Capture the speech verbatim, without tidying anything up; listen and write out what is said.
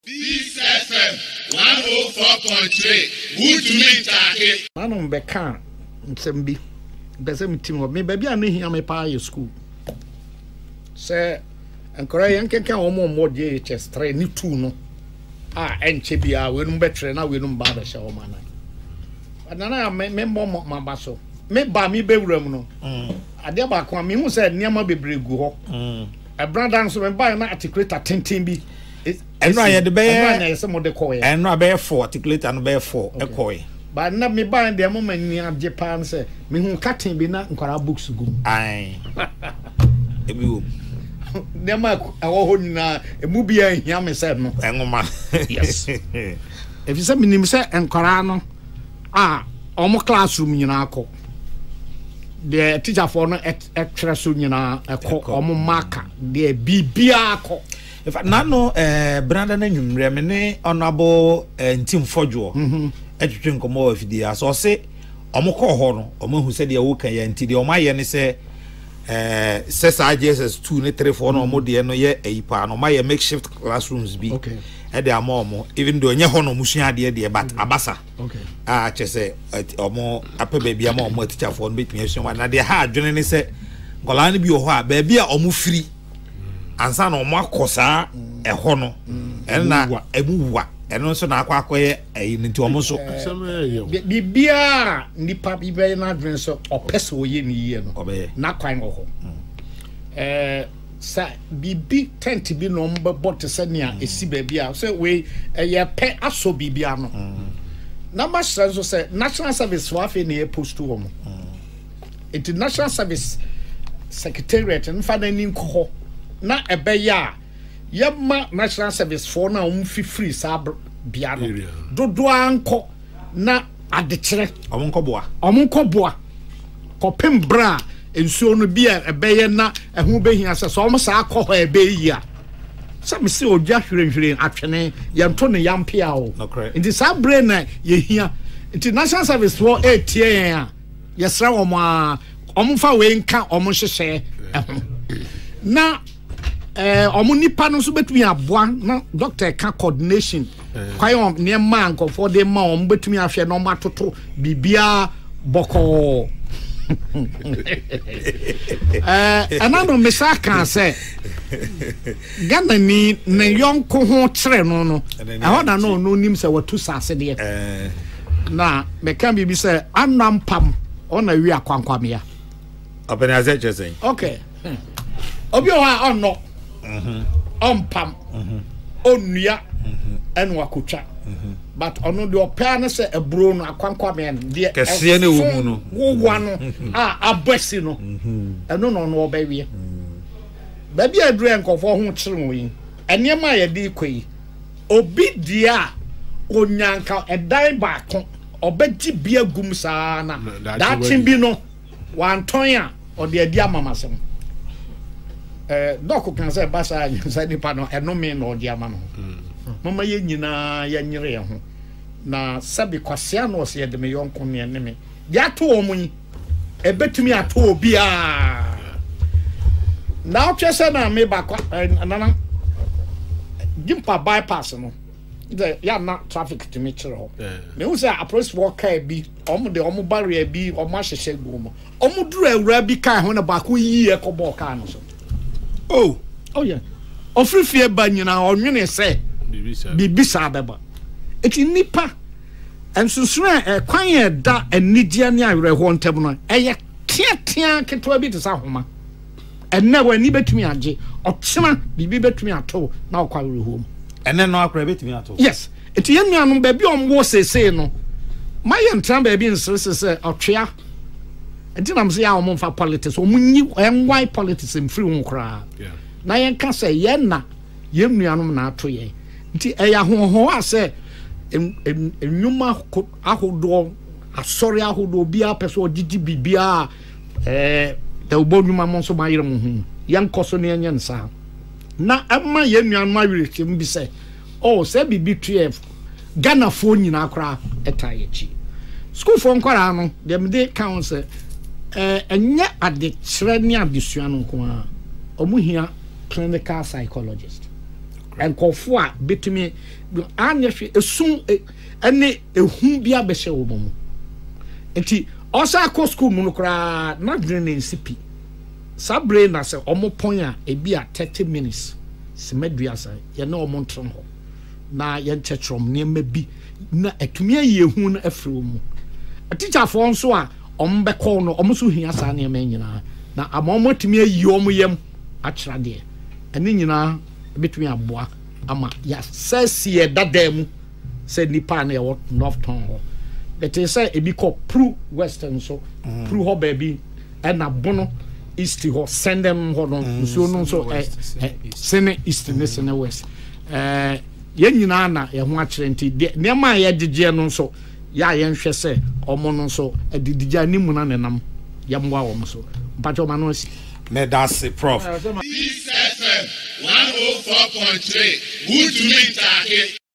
Peace F M one oh four point three. Who to me take? Manom beka nsembi. Bese mtimo me baby an hia me pa ye school. Say enkora yankenka omo mo J H S three ni two no. Ah enche bia we no betre na we no ba ba sha o mana. Anana me me mo mabaso. Me ba mi bewuram no. Mm. Ade ba kwa me hu say niam bebregu ho. Mm. E brother so me ba na articulator tenten bi. Eno aye de be na yese mo de koye. Eno abe four articulator no be four e koye. Ba na me ba de mo mani age pan say me hu carton bi na nkwara books gum. Ai. Ebi wo. Dem a wo ho nyina emu bia hia me say no. Enwoma. Yes. If you say me nim say nkwara no ah omo classroom nyina akọ. The teacher for no extra so nyina akọ omo marker the bibia akọ. In fact, nano eh branda na nwumre me ne honorable ntim fodwo mhm etwetwe nkomo afidi so se omukọ ho no omahu se de wo kan ya nti de omaye ne se eh sesa J S S two ne three four no omo de no ye ayipa no omaye makeshift classrooms bi okay e de amomo even though nye ho no musua de de but abasa okay ah chese omo ape ba bia ma omo teacher for no betumi asua na de ha adwene ne se gola ne bi ho a ba bia omo free ansa no mo akosa e ho no e na emuwa eno so na akwa akoye e nti omo so bibia nipa bibe na adwen so opeso ye ni ye no na kwan ho eh sa bibi tent bi no mbe bot se ne a esi ba bia so we ye pe aso bibia no na ma so say national service wa fe ne post to omo international service secretariat nfa na ni nko na ebeya yema national service for na um free sab bia no dodo anko na adekere omonko boa omonko boa kopem bra ensuo no bia ebeye na ehu behia se so omo sa akọ ho ebeyia some se odwa hwere atwene yento ne yampia o nti sa brain na yehia nti national service for eighteen a yesra omo a omo fa we nka omo hyehye ehu na eh omo nipa no so betumi aboa na doctor ka coordination kwayo ne ma nkofo de ma omo betumi afye no matoto bibia boko eh anano mesaka se Ghana ni ne yonko ho kire no no ehọ na no no nim se watu sase de eh na me kan bibi se anampam ona wi akwankwamia open as it just saying okay obi o ha onno mhm ompam mhm onua enu akotwa but ono de opia na se ebro no akwankwame de kese ne wo mu no wo no ah abasi no eno no no obawie ba bia adru enkofo ho kire wo yi enema ye de ikoi obi dia onyanka edan ba ko obagi bia gum saa na that bi no wanton a ode adi amamasem eh doko kan say basa say nipa no eno me no odi ama no mama ye nyina ya nyire ye ho na sabi kwase ano se ye de me yonko me ne me ya to omun e betumi ato obi a na otwese na me ba kwa nana gimpa bypass no de ya na traffic to me chiro ho me hu say approach walker bi omo de omo barrier bi omo ahyehye gumo omo duru awura bi kan ho na ba ko yi e ko bo ka no so oh oh yeah ofrifie ba nyina onwene se bibisa beba eti nipa ensusura e kwan e da anigia ne awere ho ntem no eye tiatia ketwa bi te sa homa enne wani betumi age otena bibi betumi ato na okwa awere ho enne no akra betumi ato yes eti yenuanu ba bi omwo sese no maye ntran ba bi nsese se otwea enti nam se ya omfa politics omunyi enwai politics mfiri ho kra na yen ka se ye na yenuanu na ato ye nti eya hoho ase enwuma ahodo asori ahodo bia peso didi bibia eh da ubonuma monso mayire mo hu yankoso ne enye nsa na amma yenuanu awire bi se oh se bibi twelve Ghana fo nyina akra etayechi school fo nkwara no dem de council eh enye ade kire ne adesua no ko a omuhia clinical psychologist and kofo a betumi anya hwe esum ene ehum bia be hye wo mu enti osa akọ school mu no kra na dwene ne nsipi sabre na se omo pon a ebi a thirty minutes semeduasa ye na omo ntrom ho na ye nchechrom ne mabi na etumi ayehu na afro mu a teacher for nso a omo be call no omo so hia sa ne ma nyina na amomo tumi ayi omo yam akira de ene nyina betumi aboa ama ya sesi e dadam se nipa na ye north town ho but they say e be called pro western so mm. pro ho baby and na bono east ho send them ho no so no so eh sene east ne sene west eh ye nyina na ye ho akire nti ne ma ye gege no so ya ye nhwe se omo no so edidigya ni mu na nenam ya mwa wo so mpacho ma no si me that's it prof This F M one oh four point three. Who to me take